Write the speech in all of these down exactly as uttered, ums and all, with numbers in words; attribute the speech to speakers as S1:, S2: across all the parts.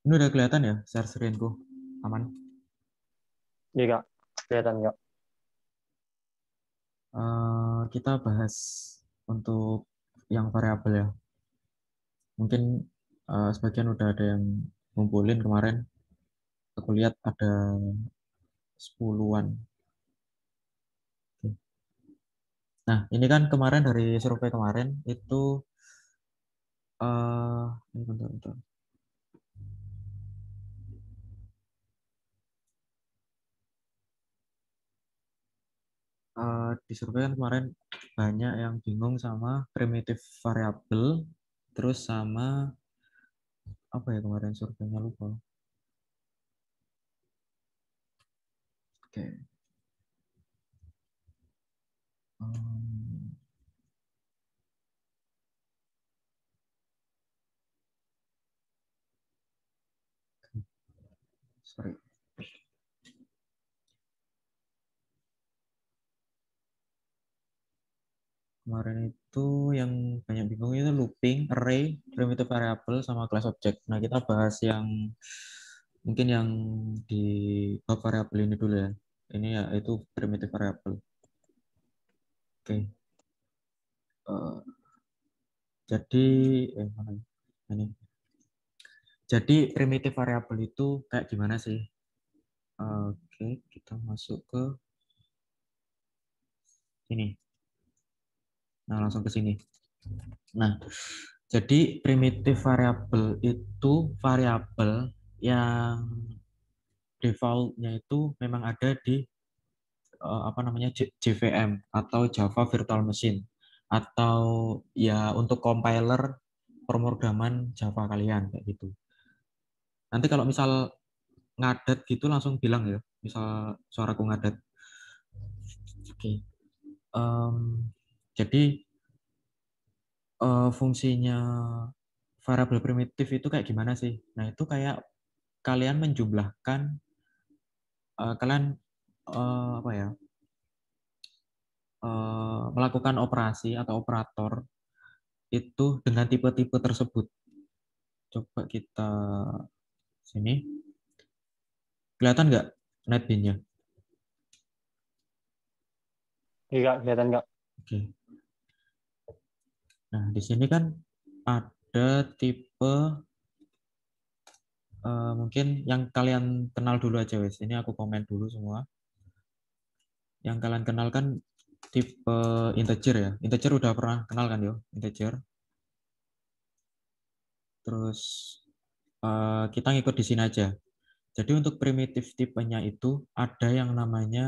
S1: Ini udah kelihatan ya share screen-ku? Aman?
S2: Iya kak, kelihatan kak.
S1: Eh, kita bahas untuk yang variabel ya. Mungkin eh, sebagian udah ada yang ngumpulin kemarin. Aku lihat ada sepuluhan. Oke. Nah, ini kan kemarin dari survei kemarin itu eh ini bentar, bentar. Eh, di survei kan kemarin banyak yang bingung sama primitif variabel, terus sama apa ya kemarin surveinya lupa. Oke. Hmm, sorry. Kemarin itu yang banyak bingung itu looping, array, primitive variable, sama class object. Nah, kita bahas yang mungkin yang di bab variabel ini dulu ya. Ini ya itu primitive variable. Oke. Eh, jadi eh mana ya? Ini. Jadi primitive variable itu kayak gimana sih? Oke, kita masuk ke sini. Nah, langsung ke sini. Nah, jadi primitive variable itu variabel yang default-nya itu memang ada di eh, apa namanya J- JVM atau Java Virtual Machine atau ya untuk compiler pemrograman Java kalian kayak gitu. Nanti kalau misal ngadet gitu langsung bilang ya, misal suaraku ngadet. Oke. Em, jadi eh, fungsinya variabel primitif itu kayak gimana sih? Nah, itu kayak kalian menjumlahkan eh, kalian eh, apa ya? eh, melakukan operasi atau operator itu dengan tipe-tipe tersebut. Coba kita sini. Kelihatan nggak netbin-nya?
S2: Iya kak, kelihatan kak.
S1: Oke. Nah, di sini kan ada tipe eh, mungkin yang kalian kenal dulu aja, wes. Ini aku komen dulu semua. Yang kalian kenal kan tipe integer ya. Integer udah pernah kenal kan yo, integer. Terus eh, kita ngikut di sini aja. Jadi untuk primitif tipenya itu ada yang namanya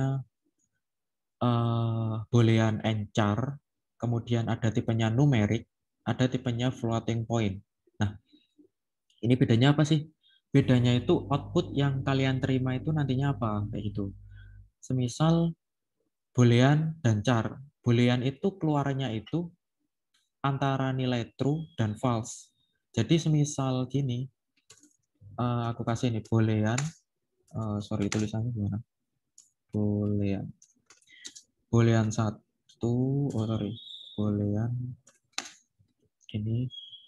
S1: eh, boolean enchar, kemudian ada tipenya numerik, ada tipenya floating point. Nah, ini bedanya apa sih? Bedanya itu output yang kalian terima itu nantinya apa? Kayak gitu. Semisal boolean dan char. Boolean itu keluarnya itu antara nilai true dan false. Jadi semisal gini, eh, aku kasih nih boolean, eh, sorry tulisannya gimana? Boolean. Boolean satu, oh sorry, boolean ini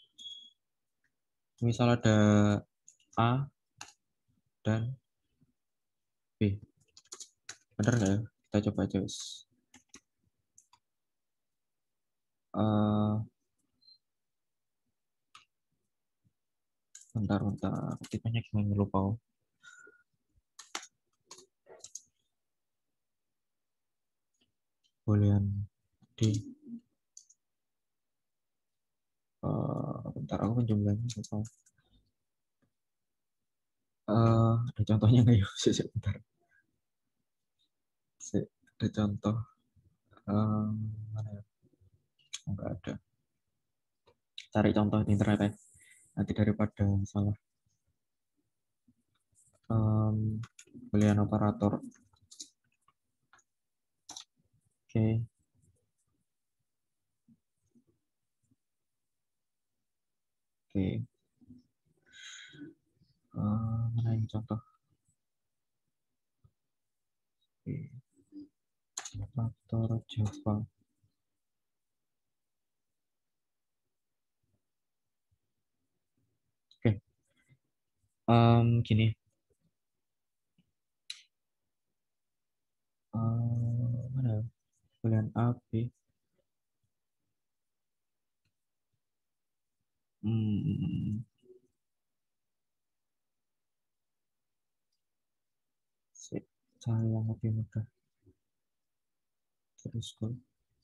S1: misal ada A dan B. Benar nggak ya? Kita coba aja. Wes. Eh, bentar, bentar. Tipenya gimana lupa. Boolean D. Eh, bentar, aku penjumlahnya lupa. Eh, ada contohnya nggak ya? Sih, bentar. Sih, ada contoh. Eh, mana ya? Oh, nggak ada. Cari contoh di internet ya. Nanti daripada salah. Um, Boolean operator. Oke. Oke. Eh, mana yang contoh? Oke. Operator Java. Oke. Um, gini. Uh, mana? Boolean A, B. Hmm. Sip. Cari yang lebih mudah. Terus go.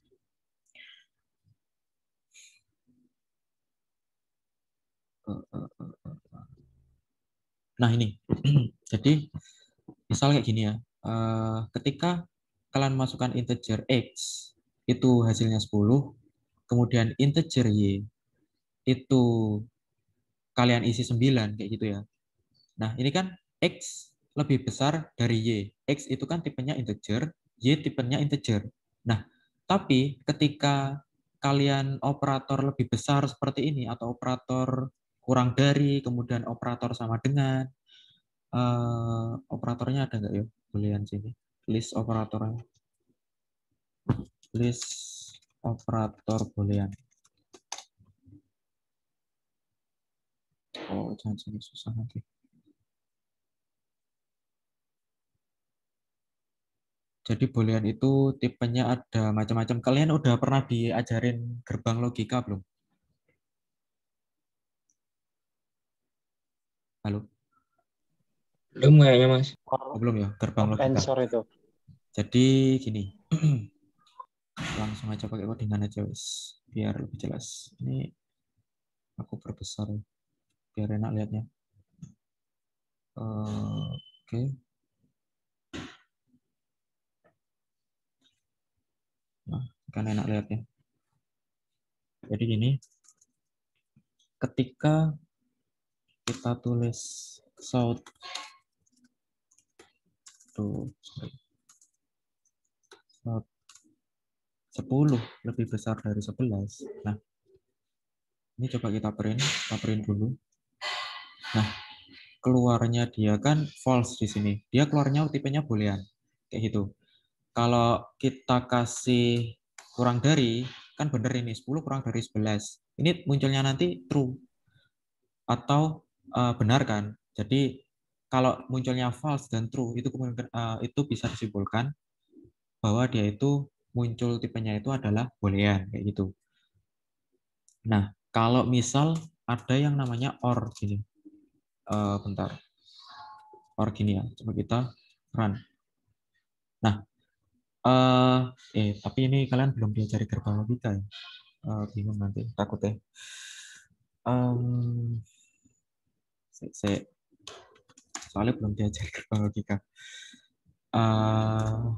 S1: Uh, uh, uh, uh. Nah ini. Jadi misal kayak gini ya. Uh, ketika kalian masukkan integer X, itu hasilnya sepuluh. Kemudian integer Y, itu kalian isi sembilan, kayak gitu ya. Nah, ini kan X lebih besar dari Y. X itu kan tipenya integer, Y tipenya integer. Nah, tapi ketika kalian operator lebih besar seperti ini, atau operator kurang dari, kemudian operator sama dengan, uh, operatornya ada nggak ya? Boolean sini. List operatornya. List operator boolean. Oh, jangan sini susah nanti. Jadi boolean itu tipenya ada macam-macam. Kalian udah pernah diajarin gerbang logika belum? Halo?
S3: Belum kayaknya Mas.
S1: Oh, belum ya, gerbang
S2: Up
S1: logika.
S2: answer itu.
S1: Jadi gini, langsung aja pakai codingan aja wis, biar lebih jelas. Ini aku perbesar ya, biar enak lihatnya. Uh, Oke. Okay. Nah, kan enak lihatnya. Jadi gini, ketika kita tulis south tuh, south sepuluh lebih besar dari sebelas. Nah, ini coba kita print, kita print dulu. Nah, keluarnya dia kan false di sini. Dia keluarnya tipenya boolean. Kayak gitu. Kalau kita kasih kurang dari, kan bener ini, sepuluh kurang dari sebelas. Ini munculnya nanti true. Atau uh, benar kan? Jadi, kalau munculnya false dan true, itu, uh, itu bisa disimpulkan bahwa dia itu muncul tipenya itu adalah boolean. Kayak gitu. Nah, kalau misal ada yang namanya or, gini. Uh, bentar. Or gini ya, coba kita run. Nah, uh, eh tapi ini kalian belum diajari gerbang logika ya? Uh, bingung nanti, takut ya. Um, saya, soalnya belum diajari gerbang logika. Uh,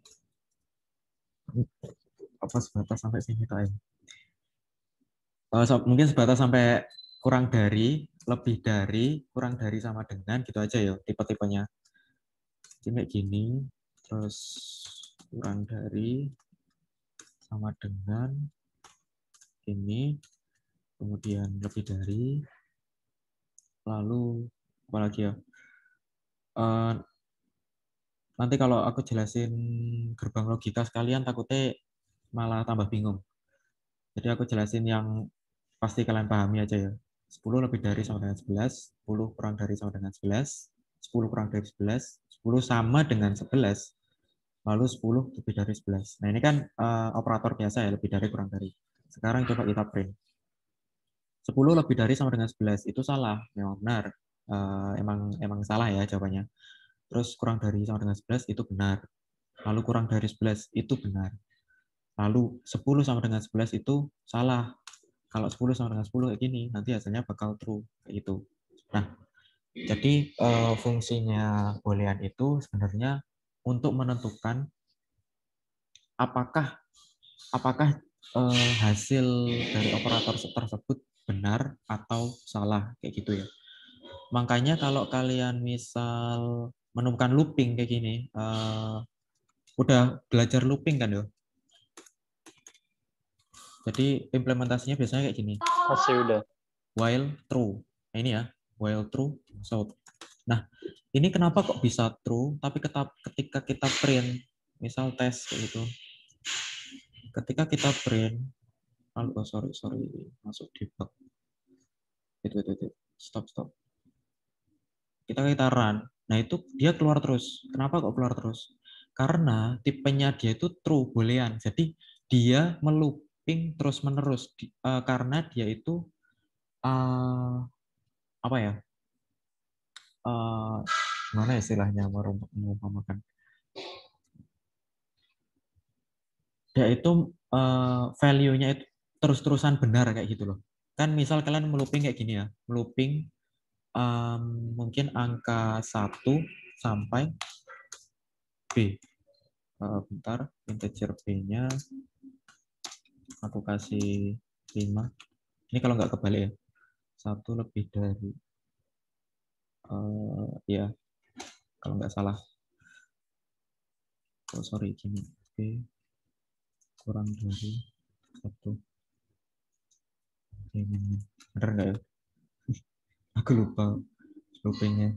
S1: apa sebatas sampai sini tak ya? Uh, so, mungkin sebatas sampai kurang dari, lebih dari, kurang dari sama dengan, gitu aja ya tipe-tipenya. Ini gini, terus kurang dari, sama dengan, ini, kemudian lebih dari, lalu apa lagi ya? Uh, nanti kalau aku jelasin gerbang logika sekalian takutnya malah tambah bingung. Jadi aku jelasin yang pasti kalian pahami aja ya. sepuluh lebih dari sama dengan sebelas, sepuluh kurang dari sama dengan sebelas, sepuluh kurang dari sebelas, sepuluh sama dengan sebelas, lalu sepuluh lebih dari sebelas. Nah ini kan uh, operator biasa ya, lebih dari kurang dari. Sekarang coba kita print. sepuluh lebih dari sama dengan sebelas, itu salah, memang benar. Uh, emang emang salah ya jawabannya. Terus kurang dari sama dengan sebelas itu benar. Lalu kurang dari sebelas itu benar. Lalu sepuluh sama dengan sebelas itu salah. Kalau sepuluh sama dengan sepuluh kayak gini, nanti hasilnya bakal true kayak gitu. Nah, jadi uh, fungsinya boolean itu sebenarnya untuk menentukan apakah apakah uh, hasil dari operator tersebut benar atau salah kayak gitu ya. Makanya kalau kalian misal menemukan looping kayak gini, uh, udah belajar looping kan ya? Jadi implementasinya biasanya kayak gini.
S2: Masih udah.
S1: While true. Nah, ini ya, while true, so. Nah, ini kenapa kok bisa true, tapi ketika kita print, misal tes kayak gitu, ketika kita print, oh sorry, sorry, masuk debug. Itu, itu, itu, stop, stop. kita kita run. Nah, itu dia keluar terus. Kenapa kok keluar terus? Karena tipenya dia itu true, boolean. Jadi dia melooping terus-menerus uh, karena dia itu uh, apa ya? Uh, mana istilahnya mengumpamakan? Dia itu uh, value-nya itu terus-terusan benar kayak gitu loh. Kan misal kalian melooping kayak gini ya, melooping um, mungkin angka satu sampai B. Uh, bentar, integer B-nya aku kasih lima. Ini kalau nggak kebalik ya. Satu lebih dari uh, ya, kalau nggak salah. Oh, sorry, gini. B kurang dari satu. Bener nggak ya? Aku lupa loopingnya.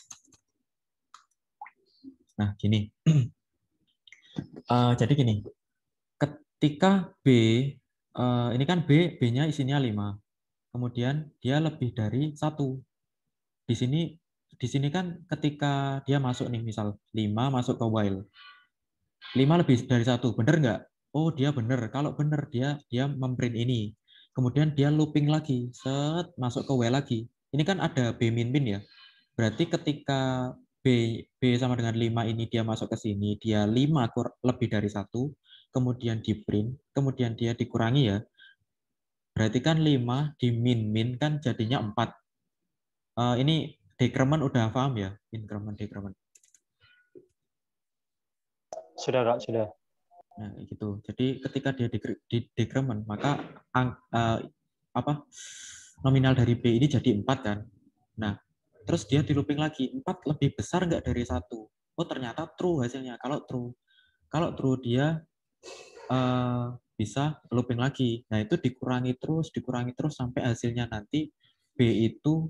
S1: Nah, gini. uh, jadi gini. Ketika B, uh, ini kan B, B-nya isinya lima. Kemudian dia lebih dari satu. Di sini di sini kan ketika dia masuk nih, misal lima masuk ke while. lima lebih dari satu, bener nggak? Oh, dia bener. Kalau bener, dia dia memprint ini. Kemudian dia looping lagi, set masuk ke while lagi. Ini kan ada B min min ya. Berarti ketika B B sama dengan lima ini dia masuk ke sini, dia lima lebih dari satu, kemudian di print, kemudian dia dikurangi ya. Berarti kan lima di min min kan jadinya empat. Uh, ini decrement udah paham ya? Increment, decrement.
S2: Sudah, Kak, sudah.
S1: Nah, gitu. Jadi ketika dia di decrement, maka ang, uh, apa nominal dari B ini jadi empat kan. Nah, terus dia di looping lagi, empat lebih besar nggak dari satu? Oh, ternyata true hasilnya. Kalau true, kalau true dia uh, bisa looping lagi. Nah, itu dikurangi terus, dikurangi terus sampai hasilnya nanti B itu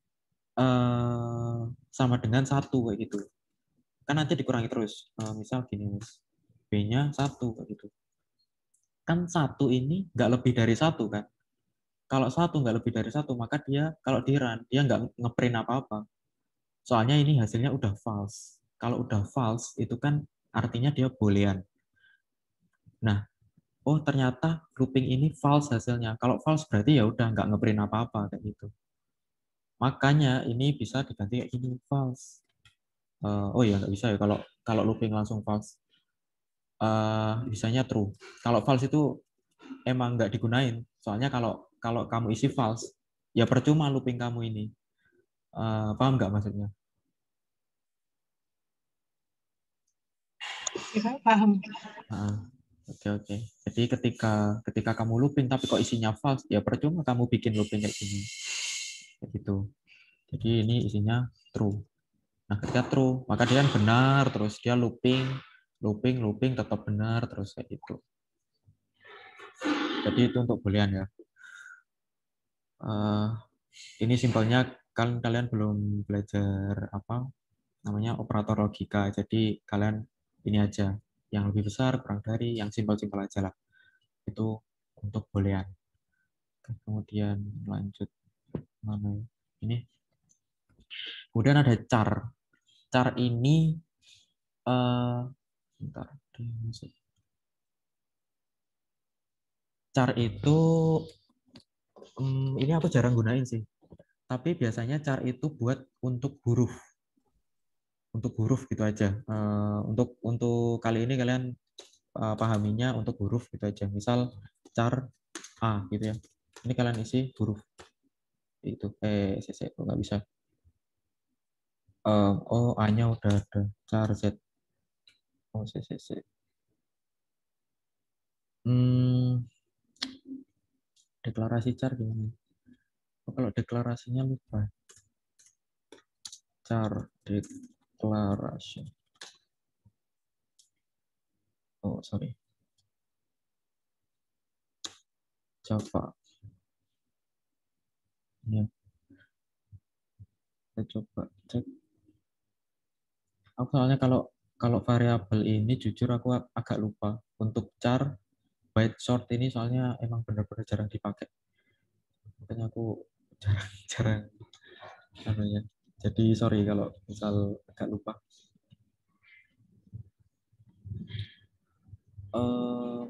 S1: uh, sama dengan satu kayak gitu. Kan nanti dikurangi terus. Uh, misal gini, B-nya satu kayak gitu. Kan satu ini nggak lebih dari satu kan. Kalau satu nggak lebih dari satu, maka dia kalau di run, dia nggak ngeprint apa-apa. Soalnya ini hasilnya udah false. Kalau udah false, itu kan artinya dia boolean. Nah, oh ternyata looping ini false hasilnya. Kalau false berarti ya udah nggak ngeprint apa-apa kayak gitu. Makanya ini bisa diganti kayak gini, false. Uh, oh ya nggak bisa ya kalau kalau looping langsung false. Uh, bisanya true. Kalau false itu emang nggak digunain. Soalnya kalau kalau kamu isi false, ya percuma looping kamu ini. Uh, paham nggak maksudnya?
S4: Ya, paham.
S1: Nah, oke oke. Jadi ketika ketika kamu looping tapi kok isinya false, ya percuma kamu bikin looping kayak gini. Kayak gitu. Jadi ini isinya true. Nah, ketika true, maka dia kan benar terus dia looping, looping, looping tetap benar terus kayak gitu. Jadi itu untuk boolean ya. Uh, ini simpelnya kalian kalian belum belajar apa namanya operator logika. Jadi kalian ini aja yang lebih besar kurang dari yang simpel-simpel aja lah. Itu untuk boolean. Kemudian lanjut mana ini. Kemudian ada char. Char ini uh, bentar. Char itu um, ini aku jarang gunain sih. Tapi biasanya char itu buat untuk huruf. Untuk huruf gitu aja. Uh, untuk untuk kali ini kalian uh, pahaminya untuk huruf gitu aja. Misal char A gitu ya. Ini kalian isi huruf itu. Eh, C C kok nggak bisa. Uh, oh, A-nya udah ada. Char Z. Oh, C C C. Hmm, deklarasi char gimana? Oh, kalau deklarasinya lupa. Char declaration. Oh, sorry. Java. Ya. Kita coba cek. Aku soalnya kalau kalau variabel ini jujur aku agak lupa. Untuk char byte short ini soalnya emang benar-benar jarang dipakai. Makanya aku jarang jarang namanya. Jadi sorry kalau misal agak lupa. Um,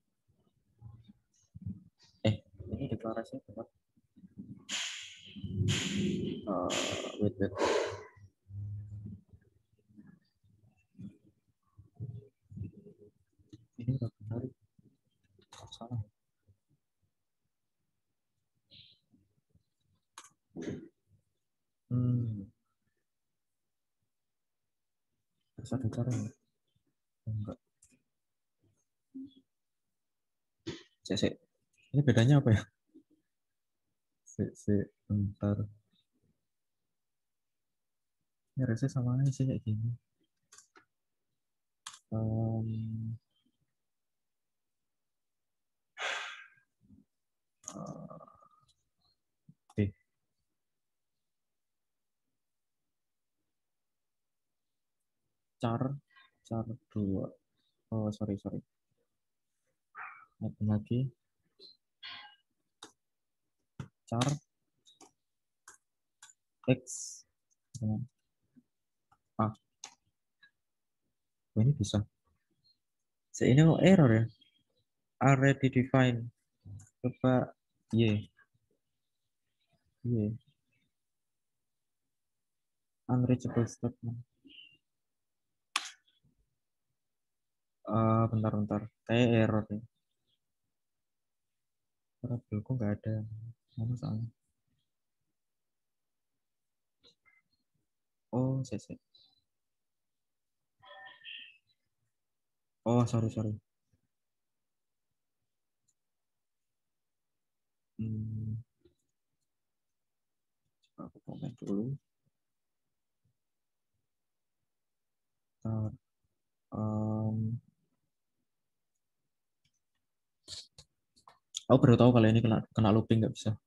S1: eh, ini deklarasi apa? Uh, wait, wait. Ini udah benar. Salah. Hmm. Bisa bicara ya? Enggak. Cek, cek. Ini bedanya apa ya? Cek, cek. Bentar. Ini resnya sama aja sih kayak gini. Um, uh, oke. Char, char dua. Oh, sorry, sorry. Naikin lagi. Char X dengan A. Oh, ini bisa. So, ini kok error ya? Already defined. Coba Y. Y. Unreachable statement. Uh, bentar, bentar. Kayak error ya. Variabelku nggak ada. Mana soalnya? Oh, C C. Oh, sorry, sorry. Hmm. Coba aku komen dulu. Bentar. Um, aku baru tahu kalau ini kena kena looping nggak bisa.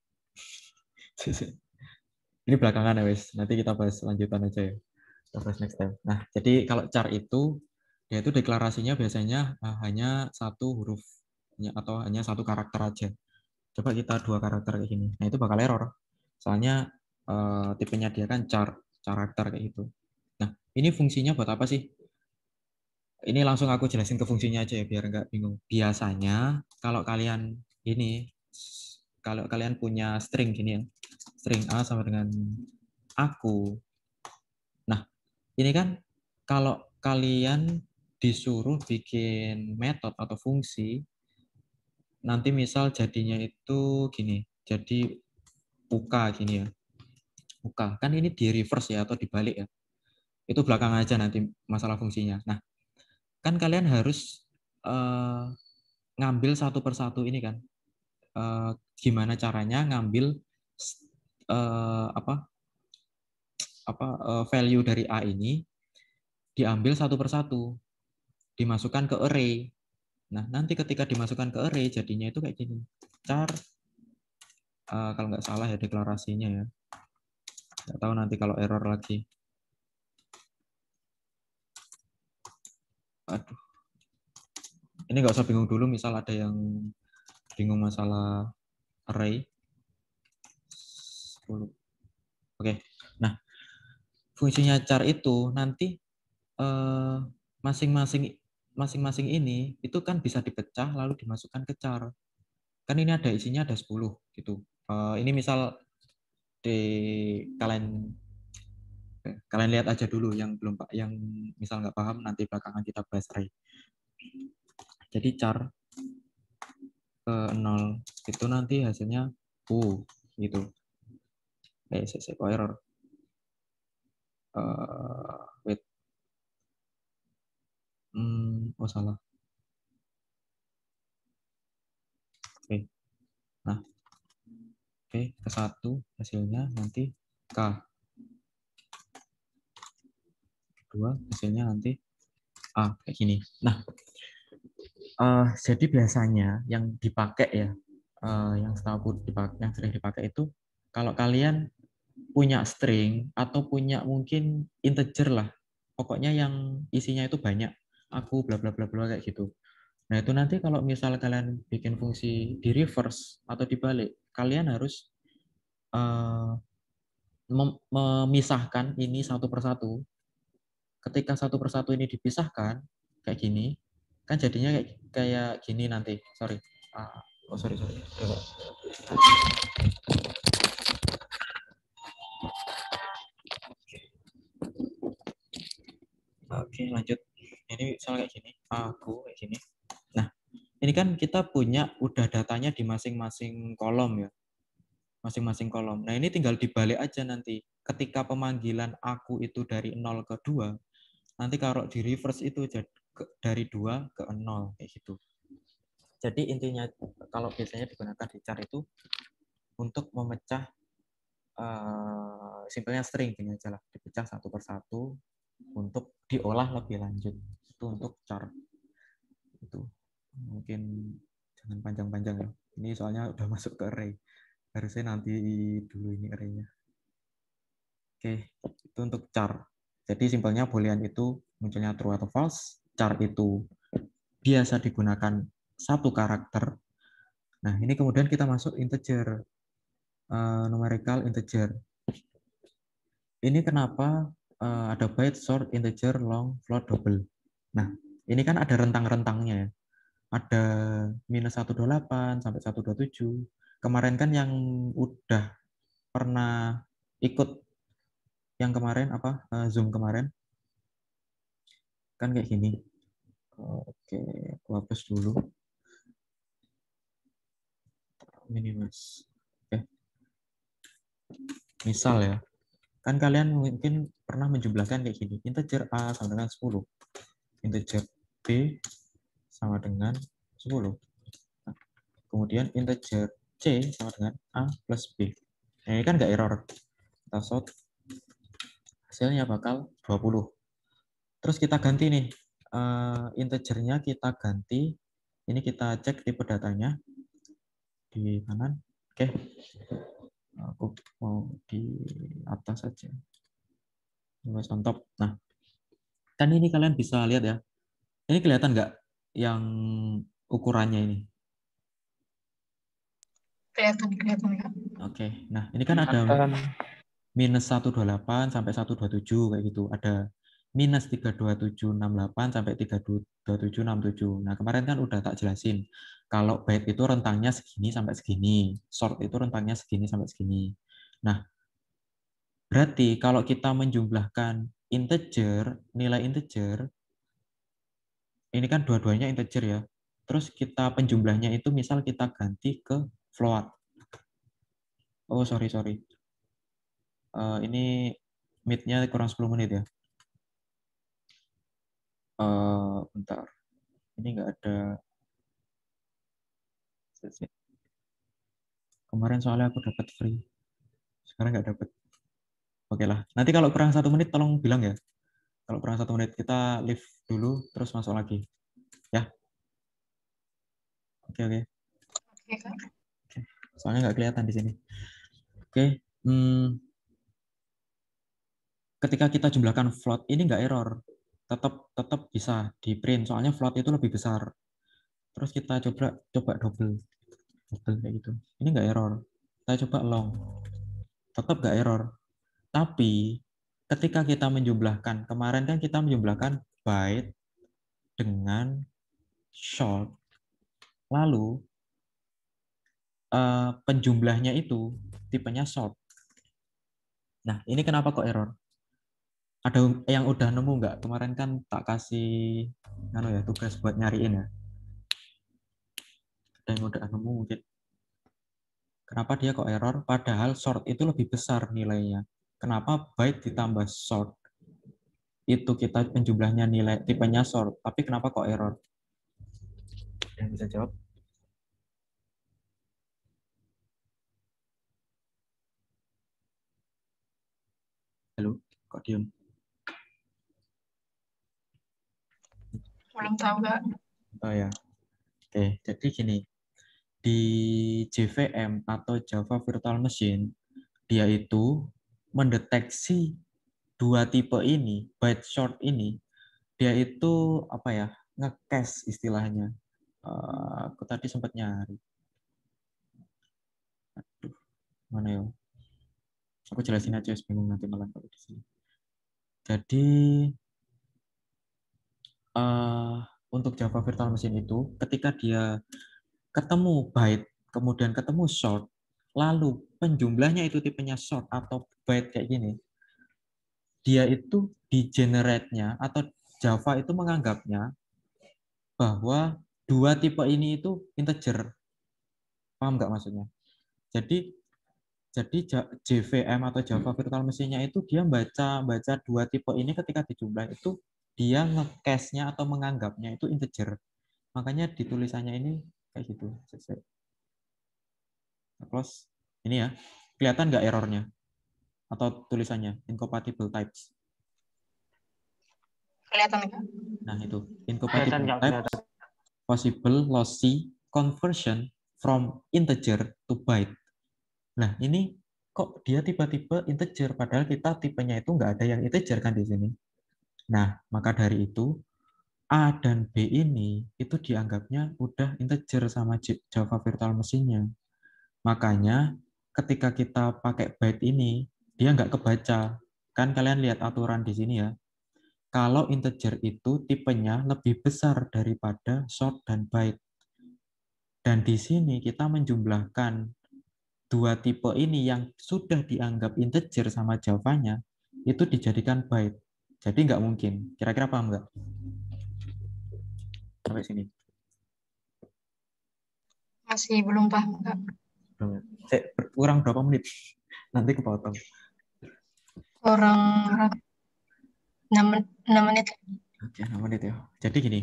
S1: Ini belakangan ya wes. Nanti kita bahas lanjutan aja ya. Kita bahas next time. Nah, jadi kalau char itu dia itu deklarasinya biasanya uh, hanya satu huruf atau hanya satu karakter aja. Coba kita dua karakter kayak gini. Nah, itu bakal error. Soalnya uh, tipenya dia kan char, karakter kayak gitu. Nah, ini fungsinya buat apa sih? Ini langsung aku jelasin ke fungsinya aja ya biar nggak bingung. Biasanya kalau kalian ini kalau kalian punya string gini ya, string A sama dengan aku. Nah, ini kan kalau kalian disuruh bikin metode atau fungsi, nanti misal jadinya itu gini, jadi buka gini ya. Buka, kan ini di reverse ya atau dibalik ya. Itu belakang aja nanti masalah fungsinya. Nah, kan kalian harus uh, ngambil satu persatu ini kan. Uh, gimana caranya ngambil uh, apa apa uh, value dari A ini diambil satu persatu, dimasukkan ke array. Nah, nanti ketika dimasukkan ke array jadinya itu kayak gini. Char uh, kalau nggak salah ya deklarasinya ya. Nggak tahu nanti kalau error lagi. Aduh. Ini nggak usah bingung dulu misal ada yang bingung masalah array. sepuluh. Oke. Nah, fungsinya char itu nanti eh, masing-masing masing-masing ini itu kan bisa dipecah lalu dimasukkan ke char. Kan ini ada isinya ada sepuluh gitu. Eh, ini misal di kalian kalian lihat aja dulu yang belum pak yang misal nggak paham nanti belakangan kita bahas array. Jadi char ke nol itu nanti hasilnya u gitu. Eh, saya error. Uh, wait. Hmm, oh salah. Oke. Okay. Nah, oke okay, ke satu hasilnya nanti k. Kedua hasilnya nanti a kayak gini. Nah, uh, jadi biasanya yang dipakai ya, uh, yang setahu dipakai, yang sering dipakai itu kalau kalian punya string atau punya mungkin integer lah, pokoknya yang isinya itu banyak, aku bla bla bla bla kayak gitu. Nah itu nanti kalau misal kalian bikin fungsi di reverse atau dibalik, kalian harus uh, memisahkan ini satu persatu. Ketika satu persatu ini dipisahkan kayak gini, kan jadinya kayak kayak gini nanti. Sorry. Ah, oh sorry sorry. Oke lanjut. Ini misalnya kayak gini. Aku kayak gini. Nah ini kan kita punya udah datanya di masing-masing kolom ya. Masing-masing kolom. Nah ini tinggal dibalik aja nanti. Ketika pemanggilan aku itu dari nol ke dua, nanti kalau di reverse itu jadi dari dua ke nol kayak gitu. Jadi intinya kalau biasanya digunakan di char itu untuk memecah uh, simpelnya string dengan aja lah, dipecah satu persatu untuk diolah lebih lanjut. Itu untuk char. Itu mungkin jangan panjang-panjang ya. Ini soalnya udah masuk ke array. Harusnya nanti dulu ini array-nya. Oke, itu untuk char. Jadi simpelnya boolean itu munculnya true atau false. Char itu biasa digunakan satu karakter. Nah, ini kemudian kita masuk integer, uh, numerical integer. Ini kenapa uh, ada byte, short, integer, long, float, double. Nah, ini kan ada rentang-rentangnya ya. Ada minus seratus dua puluh delapan sampai seratus dua puluh tujuh. Kemarin kan yang udah pernah ikut yang kemarin apa uh, Zoom kemarin kan kayak gini. Oke, aku hapus dulu. Minimus. Oke. Misal ya, kan kalian mungkin pernah menjumlahkan kayak gini. Integer A sama dengan sepuluh. Integer B sama dengan sepuluh. Nah, kemudian integer C sama dengan A plus B. Nah, ini kan nggak error. Kita sort. Hasilnya bakal dua puluh. Terus kita ganti nih. Uh, integernya kita ganti. Ini kita cek tipe datanya. Di kanan. Oke. Aku mau di atas saja. Mulai on top. Nah, kan ini kalian bisa lihat ya. Ini kelihatan nggak yang ukurannya ini?
S4: Kelihatan, kelihatan Kak.
S1: Oke. Nah, ini kan ada minus seratus dua puluh delapan sampai seratus dua puluh tujuh kayak gitu. Ada minus tiga dua tujuh enam delapan sampai tiga dua tujuh enam tujuh. Nah, kemarin kan udah tak jelasin. Kalau byte itu rentangnya segini sampai segini. Short itu rentangnya segini sampai segini. Nah, berarti kalau kita menjumlahkan integer, nilai integer, ini kan dua-duanya integer ya. Terus kita penjumlahnya itu misal kita ganti ke float. Oh, sorry, sorry. Uh, ini mid-nya kurang sepuluh menit ya. Uh, bentar. Ini nggak ada. Kemarin soalnya aku dapat free. Sekarang nggak dapat. Oke lah. Nanti kalau kurang satu menit tolong bilang ya. Kalau kurang satu menit kita leave dulu terus masuk lagi. Ya. Oke oke.
S4: Oke Kak.
S1: Oke. Soalnya nggak kelihatan di sini. Oke. Hmm. Ketika kita jumlahkan float ini nggak error. Tetap tetap bisa di print. Soalnya float itu lebih besar. Terus kita coba coba double. Double kayak gitu. Ini nggak error. Kita coba long. Tetap nggak error. Tapi ketika kita menjumlahkan, kemarin kan kita menjumlahkan byte dengan short, lalu uh, penjumlahnya itu tipenya short. Nah, ini kenapa kok error? Ada yang udah nemu nggak? Kemarin kan tak kasih anu ya, tugas buat nyariin ya. Ada yang udah nemu mungkin. Kenapa dia kok error? Padahal short itu lebih besar nilainya. Kenapa byte ditambah short? Itu kita penjumlahnya nilai tipenya short, tapi kenapa kok error? Yang bisa jawab? Halo, kok diem?
S4: Belum tahu Kak.
S1: Oh ya, oke. Jadi gini, di J V M atau Java Virtual Machine, dia itu mendeteksi dua tipe ini, byte short ini, dia itu apa ya, nge-cache istilahnya. Uh, aku tadi sempat nyari. Aduh, mana ya? Aku jelasin aja, bingung nanti malah kalau di sini. Jadi uh, untuk Java Virtual Machine itu, ketika dia ketemu byte, kemudian ketemu short, lalu penjumlahnya itu tipenya short atau byte kayak gini, dia itu di generate-nya atau Java itu menganggapnya bahwa dua tipe ini itu integer. Paham nggak maksudnya? Jadi jadi J V M atau Java Virtual Machine-nya itu dia baca baca dua tipe ini ketika dijumlah itu dia nge-cache-nya atau menganggapnya itu integer. Makanya di tulisannya ini kayak gitu. Terus ini ya, kelihatan nggak errornya atau tulisannya incompatible types.
S4: Kelihatan nggak?
S1: Nah itu
S2: Kelihatan
S1: incompatible
S2: nggak?
S1: types
S2: Kelihatan.
S1: possible lossy conversion from integer to byte. Nah ini kok dia tiba-tiba integer padahal kita tipenya itu nggak ada yang integer kan di sini. Nah maka dari itu A dan B ini itu dianggapnya udah integer sama Java Virtual Machine-nya. Makanya ketika kita pakai byte ini, dia nggak kebaca. Kan kalian lihat aturan di sini ya. Kalau integer itu tipenya lebih besar daripada short dan byte. Dan di sini kita menjumlahkan dua tipe ini yang sudah dianggap integer sama Java-nya, itu dijadikan byte. Jadi nggak mungkin. Kira-kira paham nggak? Sampai sini.
S4: Masih belum paham, Kak.
S1: Saya kurang berapa menit? Nanti kepotong.
S4: Kurang enam menit.
S1: Oke, enam menit ya. Jadi gini,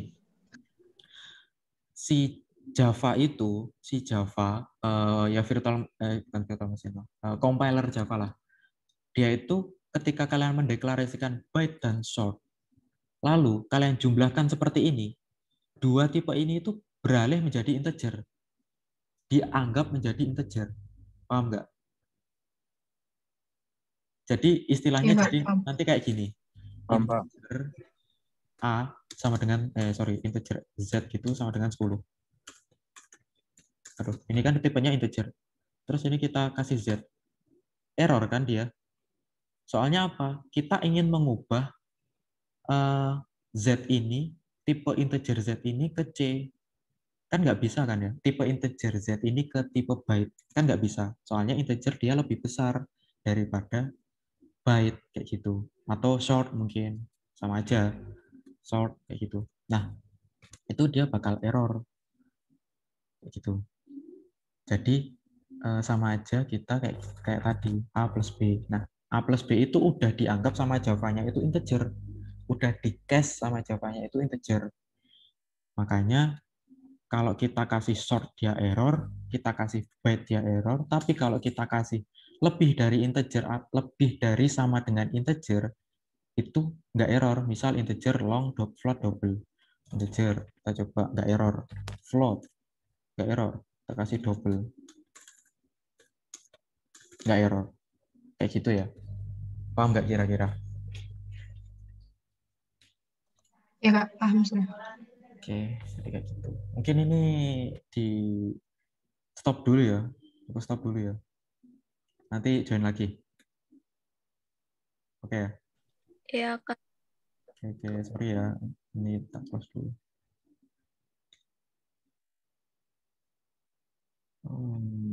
S1: si Java itu, si Java, uh, ya virtual, eh, bukan virtual machine, uh, compiler Java lah. Dia itu ketika kalian mendeklarasikan byte dan short, lalu kalian jumlahkan seperti ini, dua tipe ini itu beralih menjadi integer. Dianggap menjadi integer. Paham nggak? Jadi istilahnya
S4: Iya,
S1: jadi
S4: paham.
S1: nanti kayak gini.
S3: Paham, Pak.
S1: Integer A sama dengan, eh sorry, integer Z gitu sama dengan sepuluh. Aduh, ini kan tipenya integer. Terus ini kita kasih Z. Error kan dia. Soalnya apa? Kita ingin mengubah uh, Z ini, tipe integer Z ini ke C. Kan nggak bisa kan ya? Tipe integer Z ini ke tipe byte. Kan nggak bisa. Soalnya integer dia lebih besar daripada byte kayak gitu. Atau short mungkin. Sama aja. Short kayak gitu. Nah, itu dia bakal error. Kayak gitu. Jadi eh, sama aja kita kayak kayak tadi A plus B. Nah, A plus B itu udah dianggap sama Java-nya itu integer. Udah di-cache sama Java-nya itu integer. Makanya kalau kita kasih short dia error, kita kasih byte dia error, tapi kalau kita kasih lebih dari integer, lebih dari sama dengan integer, itu nggak error. Misal integer long, dot, float, double. Integer, kita coba nggak error. Float, nggak error. Kita kasih double. Nggak error. Kayak gitu ya. Paham nggak kira-kira?
S4: Iya, Kak, paham sudah.
S1: Oke, jadi kayak gitu. Mungkin ini di stop dulu ya. Aku stop dulu ya. Nanti join lagi. Oke ya?
S5: Iya, Kak.
S1: Oke, oke, sorry ya. Ini tak close dulu. Hmm.